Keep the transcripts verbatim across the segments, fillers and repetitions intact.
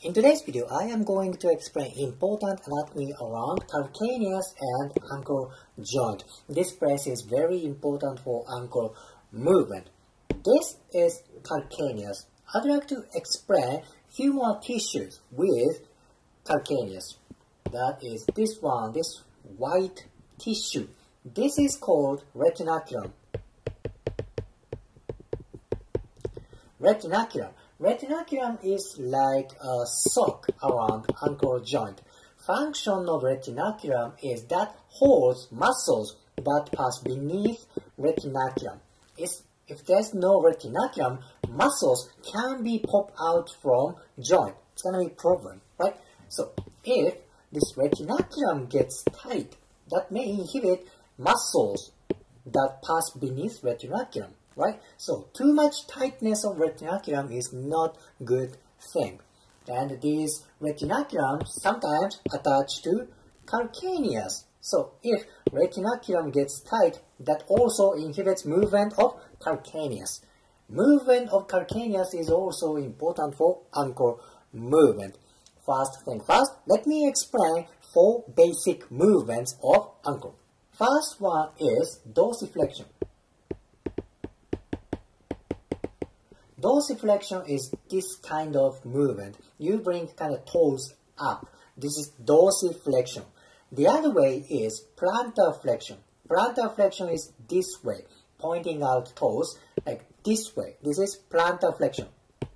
In today's video, I am going to explain important anatomy around calcaneus and ankle joint. This place is very important for ankle movement. This is calcaneus. I'd like to explain few more tissues with calcaneus. That is this one, this white tissue. This is called retinaculum. Retinaculum. Retinaculum is like a sock around ankle joint. Function of retinaculum is that holds muscles that pass beneath retinaculum. It's, if there's no retinaculum, muscles can be popped out from joint. It's gonna be a problem, right? So if this retinaculum gets tight, that may inhibit muscles that pass beneath retinaculum. Right? So, too much tightness of retinaculum is not good thing. And these retinaculum sometimes attach to calcaneus. So, if retinaculum gets tight, that also inhibits movement of calcaneus. Movement of calcaneus is also important for ankle movement. First thing first, let me explain four basic movements of ankle. First one is dorsiflexion. Dorsiflexion is this kind of movement. You bring kind of toes up. This is dorsiflexion. The other way is plantar flexion. Plantar flexion is this way, pointing out toes like this way. This is plantar flexion.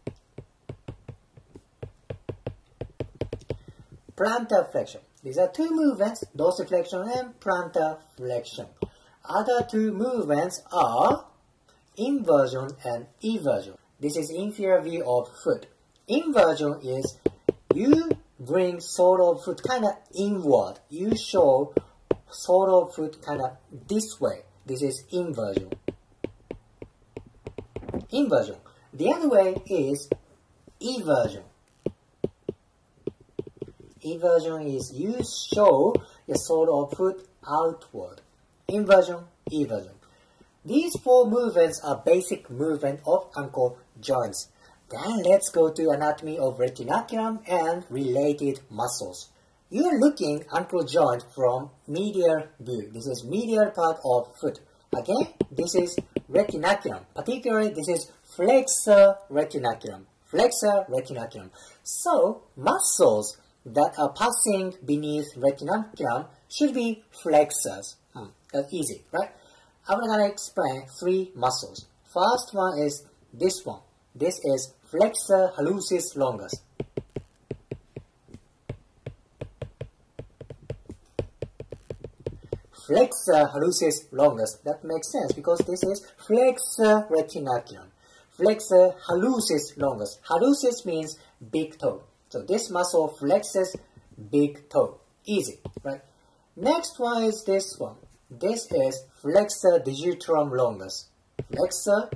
Plantar flexion. These are two movements, dorsiflexion and plantar flexion. Other two movements are inversion and eversion. This is inferior view of foot. Inversion is you bring sole of foot kind of inward. You show sole of foot kind of this way. This is inversion. Inversion. The other way is eversion. Eversion is you show the sole of foot outward. Inversion, eversion. These four movements are basic movement of ankle joints. Then let's go to anatomy of retinaculum and related muscles. You are looking ankle joint from medial view. This is medial part of foot. Again, this is retinaculum. Particularly, this is flexor retinaculum. Flexor retinaculum. So, muscles that are passing beneath retinaculum should be flexors. Hmm, that's easy, right? I'm going to explain three muscles. First one is this one. This is flexor hallucis longus. Flexor hallucis longus. That makes sense because this is flexor retinaculum. Flexor hallucis longus. Hallucis means big toe. So this muscle flexes big toe. Easy, right? Next one is this one. This is flexor digitorum longus. Flexor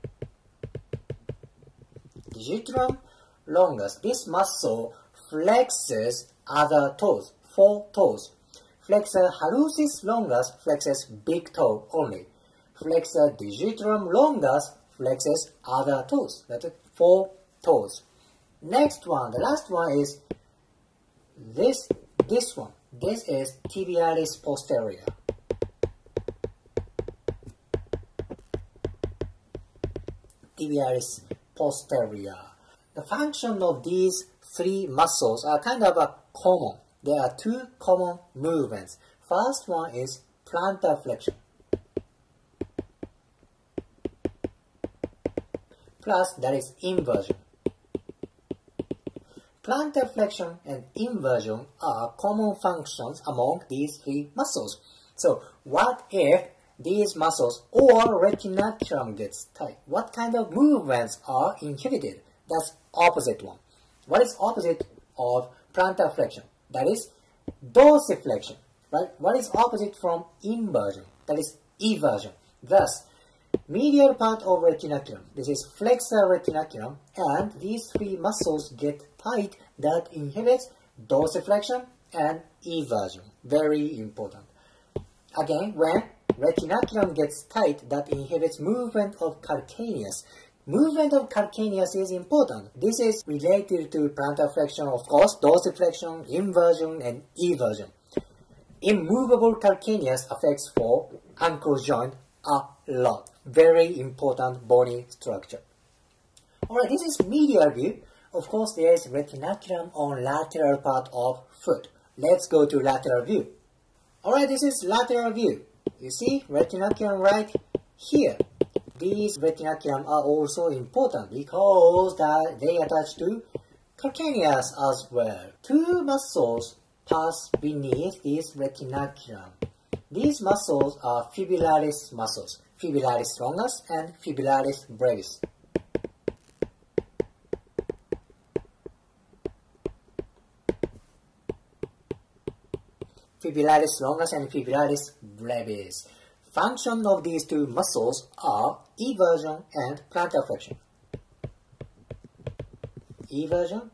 digitorum longus. This muscle flexes other toes, four toes. Flexor hallucis longus flexes big toe only. Flexor digitorum longus flexes other toes. That's it, four toes. Next one, the last one is this, this one. This is tibialis posterior. Tibialis posterior. The function of these three muscles are kind of a common. There are two common movements. First one is plantar flexion. Plus that is inversion. Plantar flexion and inversion are common functions among these three muscles. So what if these muscles or retinaculum gets tight? What kind of movements are inhibited? That's opposite one. What is opposite of plantar flexion? That is dorsiflexion, right? What is opposite from inversion? That is eversion. Thus, medial part of retinaculum, this is flexor retinaculum, and these three muscles get tight that inhibits dorsiflexion and eversion. Very important. Again, when retinaculum gets tight, that inhibits movement of calcaneus. movement of calcaneus is important. This is related to plantar flexion, of course, dorsiflexion, inversion, and eversion. Immovable calcaneus affects for ankle joint a lot. Very important bony structure. Alright, this is medial view. Of course, there is retinaculum on lateral part of foot. Let's go to lateral view. Alright, this is lateral view. You see retinaculum right here. These retinaculum are also important because that they attach to calcaneus as well. Two muscles pass beneath this retinaculum. These muscles are fibularis muscles, fibularis longus and fibularis brevis. Fibularis longus and fibularis brevis. Function of these two muscles are eversion and plantar flexion. Eversion,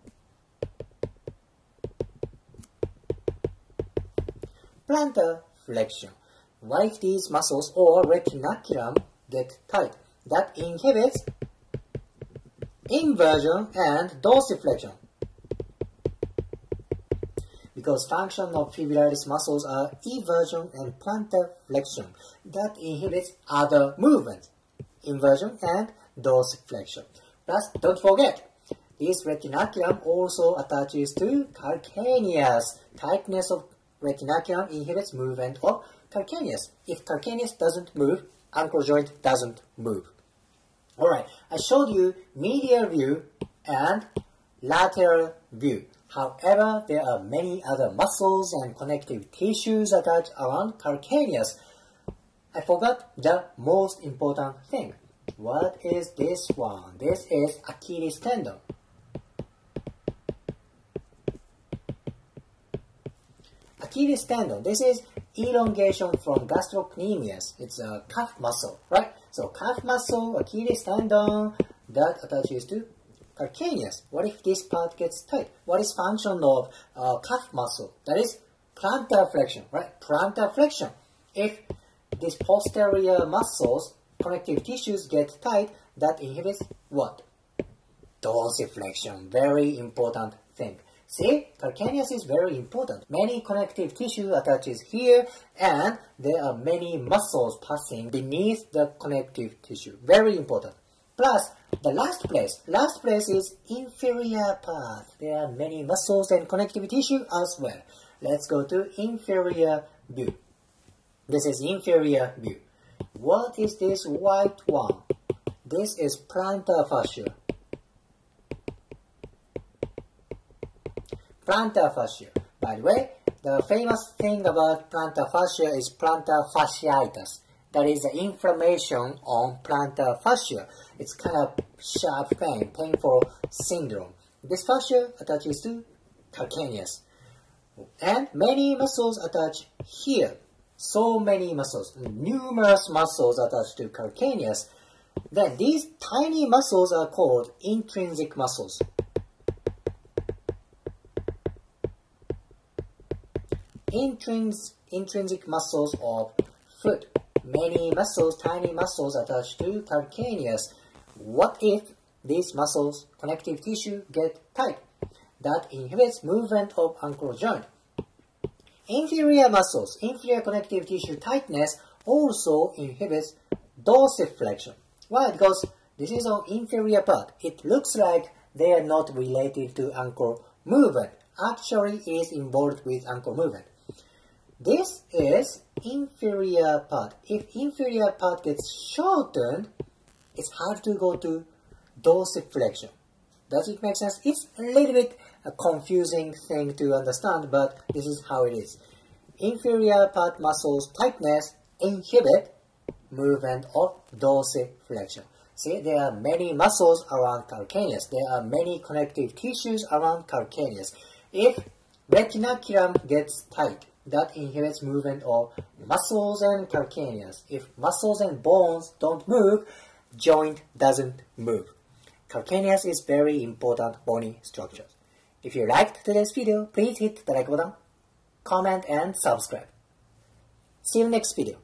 plantar flexion. Why these muscles or retinaculum get tight? That inhibits inversion and dorsiflexion. Because function of fibularis muscles are eversion and plantar flexion. That inhibits other movements, inversion and dorsiflexion. Plus, don't forget, this retinaculum also attaches to calcaneus. Tightness of retinaculum inhibits movement of calcaneus. If calcaneus doesn't move, ankle joint doesn't move. Alright, I showed you medial view and lateral view. However, there are many other muscles and connective tissues attached around calcaneus. I forgot the most important thing. What is this one? This is Achilles tendon. Achilles tendon. This is elongation from gastrocnemius. It's a calf muscle, right? So calf muscle, Achilles tendon, that attaches to calcaneus. What if this part gets tight? What is function of uh, calf muscle? That is plantar flexion, right? Plantar flexion. If these posterior muscles, connective tissues get tight, that inhibits what? Dorsiflexion. Very important thing. See, calcaneus is very important. Many connective tissue attaches here, and there are many muscles passing beneath the connective tissue. Very important. Plus, the last place. Last place is inferior part. There are many muscles and connective tissue as well. Let's go to inferior view. This is inferior view. What is this white one? This is plantar fascia. Plantar fascia. By the way, the famous thing about plantar fascia is plantar fasciitis. That is the inflammation on plantar fascia. It's kind of sharp pain, painful syndrome. This fascia attaches to calcaneus. And many muscles attach here. So many muscles, numerous muscles attached to calcaneus. Then these tiny muscles are called intrinsic muscles. Intrins intrinsic muscles of foot. Many muscles, tiny muscles attached to calcaneus. What if these muscles, connective tissue, get tight? That inhibits movement of ankle joint. Inferior muscles, inferior connective tissue tightness also inhibits dorsiflexion. Why? Because this is on inferior part. It looks like they are not related to ankle movement. Actually, it is involved with ankle movement. This is inferior part. If inferior part gets shortened, it's hard to go to dorsiflexion. Does it make sense? It's a little bit a confusing thing to understand, but this is how it is. Inferior part muscles tightness inhibit movement of dorsiflexion. See, there are many muscles around calcaneus. There are many connective tissues around calcaneus. If retinaculum gets tight, that inhibits movement of muscles and calcaneus. If muscles and bones don't move, joint doesn't move. Calcaneus is very important bony structure. If you liked today's video, please hit the like button, comment and subscribe. See you next video.